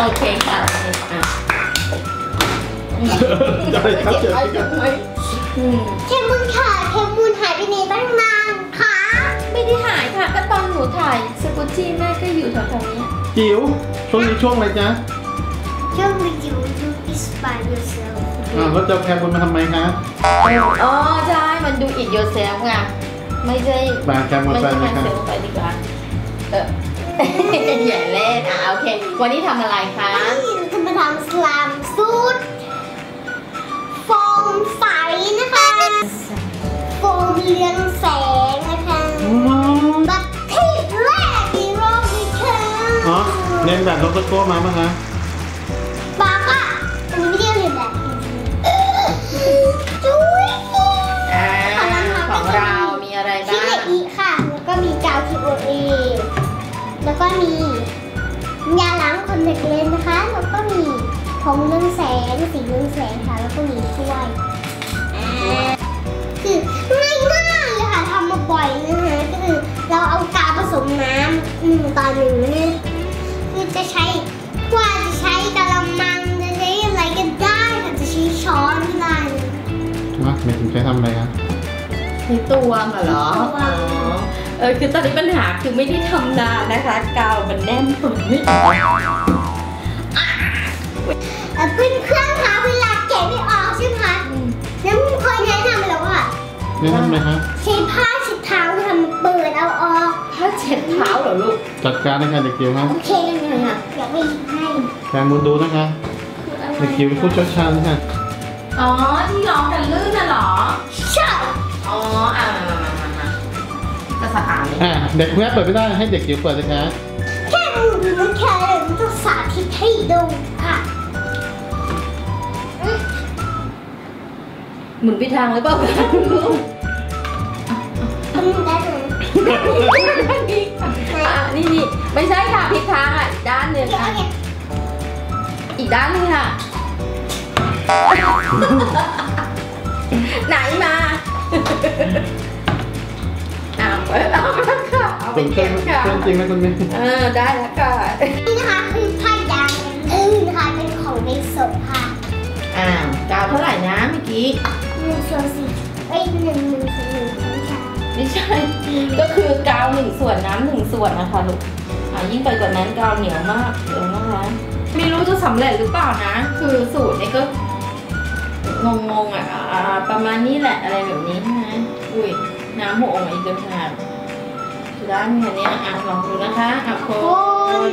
โอเคค่ะได้ครับเจอกันเคมูนค่ะเคมูนหายไปไหนตั้งนานค่ะไม่ได้หายค่ะก็ตอนหนูถ่ายสกูชี่แม่ก็อยู่แถวๆนี้จิ๋วช่วงนี้ช่วงอะไรจ๊ะช่วงวิดีโอดูอิสปายโยเซลแล้วจะแคมบุญมาทำไมคะอ๋อใช่มันดูอิทโยเซลไงไม่ใช่มาแคมบุญไปไหมครับไปดีกว่าอย่าเล่นโอเควันนี้ทำอะไรคะจะมาทำสลามสูตรโฟมใสนะคะโฟมเรืองแสงนะคะบัตรที่แรกในโลกนี้ค่ะเล่นแบบโลโก้มาไหมคะบ้าค่ะอันนี้ไม่ได้เรียนแบบจุ๊ยของเรามีอะไรบ้างที่ไหนอีกค่ะแล้วก็มีกาวที่โอเอแล้วก็มียาล้างคอนแทคเลนส์นะคะแล้วก็มีผงเรืองแสงสีเรืองแสงค่ะแล้วก็มีถ้วยคือง่ายมากเลยค่ะทำมาบ่อยนะคะก็คือเราเอากาวผสมน้ำ1 ต่อ 1เนี่ยคือจะใช้ว่าจะใช้กะละมังจะใช้อะไรก็ได้ค่ะจะใช้ช้อนก็ได้ไม่ถึงใช้ทำอะไรคะใช้ตัวเหรอคือตอนนี้ปัญหาคือไม่ได้ทำนานนะคะกาวมันแน่นตัวไม่ออกเพื่อนคะเวลาแกะไม่ออกใช่ไหมคะแล้วเคยแนะนำแล้วว่าแนะนำไหมคะใช้ผ้าเช็ดเท้าทำเปิดเอาออกผ้าเช็ดเท้าเหรอลูกจัดการนะคะเด็กจิ๋วครับโอเคยังไงคะอยากไปให้แคมูนดูนะคะเด็กจิ๋วผู้เชี่ยวชาญค่ะอ๋อที่ร้องกันลื่นน่ะเหรอใช่อ๋อจะสะอาดเลยเด็กแม่เปิดไม่ได้ให้เด็กจิ๋วเปิดเลยคะแค่ดูนะคะจะสาธิตให้ดูค่ะหมุนไปทางหรือเปล่าได้เลยนี่ไม่ใช่ค่ะผิดทางอีกด้านหนึ่งอีกด้านนึงค่ะไหนมาเอาไปเก็บค่ะจริงไหมคุณแม่ได้แล้วค่ะนี่นะคะคือผ้ายางนะคะเป็นของในโซค่ะกาวเท่าไหร่นะเมื่อกี้ 1/4 ไม่ใช่ก็คือกาว1 ส่วนน้ำ1 ส่วนนะคะลูกยิ่งไปกว่านั้นกาวเหนียวมากเดี๋ยวนะคะไม่รู้จะสำเร็จหรือเปล่านะคือสูตรนี้ก็งงประมาณนี้แหละอะไรแบบนี้นะอุ้ยน้ำหัวออกมาอีกแล้วค่ะคือด้านนี้ลองดูนะคะคน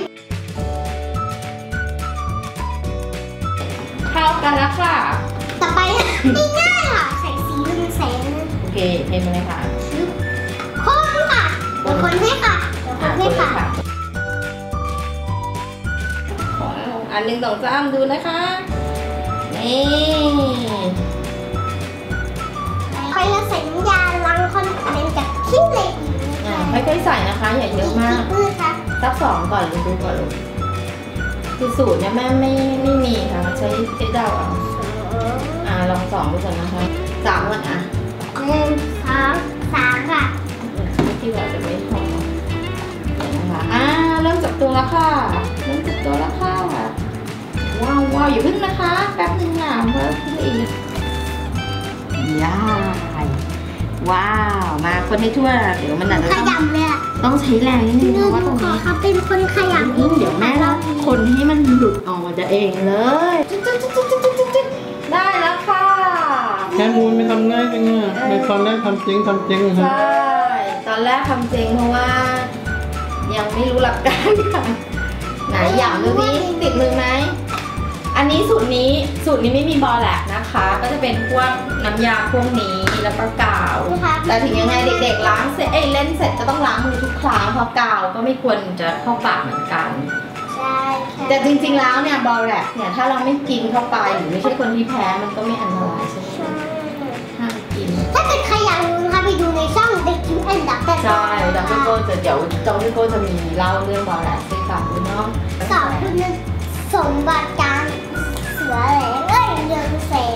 เข้ากันแล้วค่ะต่อไปง่ายๆค่ะใส่สีเรืองแสงโอเคเทมาเลยค่ะคนค่ะเดี๋ยวคนให้ค่ะอัน1 2 3ดูนะคะนี่ค่อยใส่น้ำยาล้างคอนแทคเลนส์จากขี้เหล็กค่อยๆใส่นะคะอย่าเยอะมากสัก2 ก่อนดูก่อนลูกคือสูตรเนี่ยแม่ไม่มีค่ะใช้เดาเอาลอง2ดูก่อนนะคะ3ก่อน 1 2 3ค่ะที่ว่าจะไม่พอนะคะเริ่มจับตัวแล้วค่ะว้าวอย่าพึ่งนะคะแป๊บนึงเพิ่มอีกว้าวมาคนให้ทั่วเดี๋ยวมันหนักขยำเลยต้องใช้แรงนิดนึงเพราะว่าตรงนี้เขาเป็นคนขยำเดี๋ยวแม่เราคนให้มันหลุดออกมาจะเองเลยได้แล้วค่ะแคมูนไม่ทำง่ายจังในตอนแรกทำจริงใช่ตอนแรกทำจริงเพราะว่ายังไม่รู้หลักการค่ะไหนอย่างดูสิติดมือไหมอันนี้สูตรนี้ไม่มีบอลแหละนะคะก็จะเป็นพวกน้ำยาพวกนี้แล้วก็กาวแต่ถึงยังไงเด็กๆล้างเสร็จเล่นเสร็จก็ต้องล้างมือทุกครั้งเพราะกาวก็ไม่ควรจะเข้าปากเหมือนกันใช่แต่จริงๆแล้วเนี่ยบอลแลกเนี่ยถ้าเราไม่กินเข้าไปหรือไม่ใช่คนที่แพ้มันก็ไม่อันตรายใช่ไหมห้ามกินถ้าเกิดใครอยากรู้นะคะไปดูในช่องเด็กจิ๋วแอนด์ดักใช่ดักโก้เดี๋ยวดักโก้จะมีเล่าเรื่องบอลแลกให้ฟังด้วยเนาะสอบคุณสมบัติการเสือแหลงเรืองแสง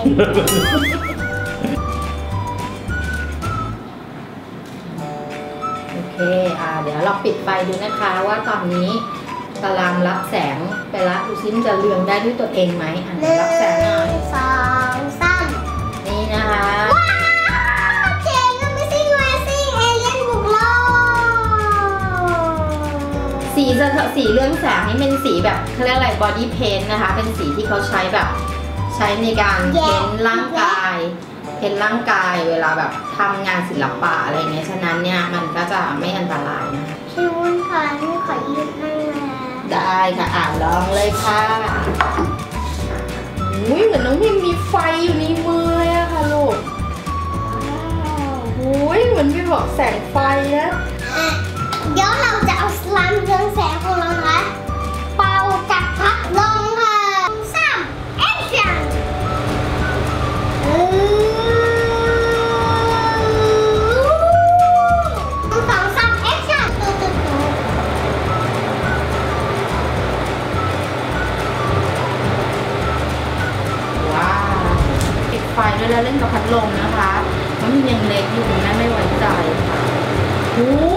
โอเคเดี๋ยวเราปิดไฟดูนะคะว่าตอนนี้ตารางรับแสงไปรับดูซิมันจะเรืองได้ด้วยตัวเองไหมอ่ะหนึ่รับแสงหน่อยงสองสามนี่นะคะว้าวเจ๋ง Amazing Amazing เอเลี่ยนบุกโลกสีเรืองแสงนี่เป็นสีแบบเขาเรียกอะไร body paint นะคะ เป็นสีที่เขาใช้แบบใช้ในการเพ้นร่างกายเวลาแบบทำงานศิลปะอะไรเงี้ยฉะนั้นเนี่ยมันก็จะไม่อันตรายนะคะพี่วุ้นค่ะนี่ขอยืดหน้าได้ค่ะลองเลยค่ะอุ้ยเหมือนน้องพิมมีไฟอยู่ในมือเลยอะค่ะลูกว้าวอุ้ยเหมือนมีบอกแสงไฟนะเดี๋ยวเราจะเอาสไลม์เรืองแสงของเรานะคะเป่าจากพัดลมค่ะสามแอคชั่นสองสามแอคชั่นว้าวปิดไฟด้วยแล้วเล่นกับพัดลมนะคะน้องพิมยังเล็กอยู่แม่ไม่ไว้ใจค่ะโอ้